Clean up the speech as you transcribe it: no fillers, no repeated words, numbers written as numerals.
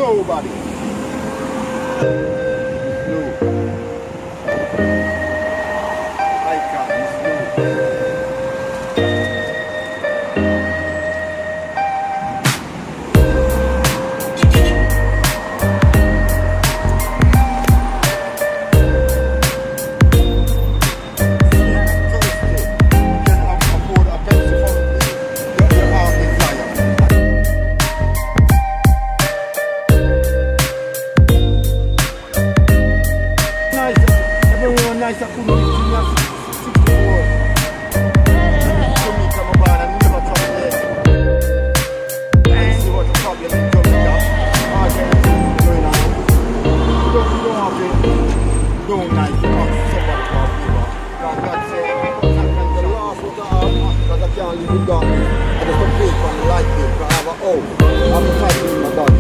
nobody. Nice, I couldn't live in 64. Jamaica, my bad, I never trouble there. I see what the problem in Jamaica. All kinds of things going on. You don't have to do nice to come to somebody for a favor. Because God said, the last what I have, because I can't live in darkness. I just don't pay for the light bill, because I have a house. I have to try to live in my God.